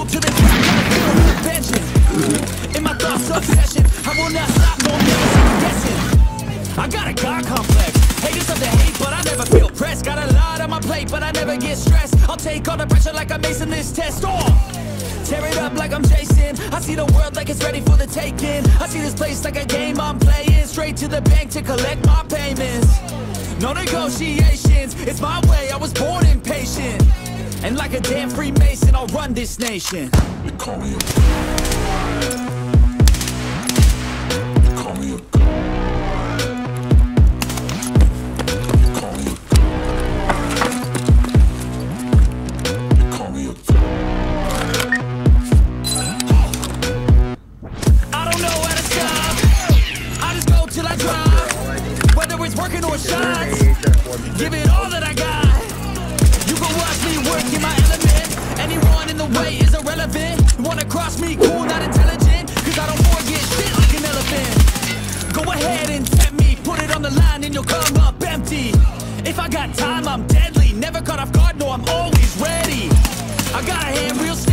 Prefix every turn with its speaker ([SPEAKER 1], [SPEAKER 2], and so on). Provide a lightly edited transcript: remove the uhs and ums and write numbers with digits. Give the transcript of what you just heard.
[SPEAKER 1] fuel to the top, gotta feel the vengeance. In my thoughts obsession, I will not stop, no never second guessing. I got a God complex, haters of the hate, but I never feel pressed. Got a lot on my plate, but I never get stressed. I'll take all the pressure like I'm acing this test. Tear it up like I'm Jason. I see the world like it's ready for the taking. I see this place like a game I'm playing. Straight to the bank to collect my payments. No negotiations, it's my way, I was born impatient. And like a damn Freemason, I'll run this nation. They call me a god. They call me a god. They call me a god. They call me a god. I don't know where to stop. I just go till I drop. Whether it's working or shots, give it all that I got. You can watch me work in my element. Anyone in the way is irrelevant. You wanna cross me, cool, not intelligent. Cause I don't forget shit like an elephant. Go ahead and tempt me, put it on the line and you'll come up empty. If I got time, I'm deadly. Never caught off guard, no, I'm always ready. I got a hand real steady.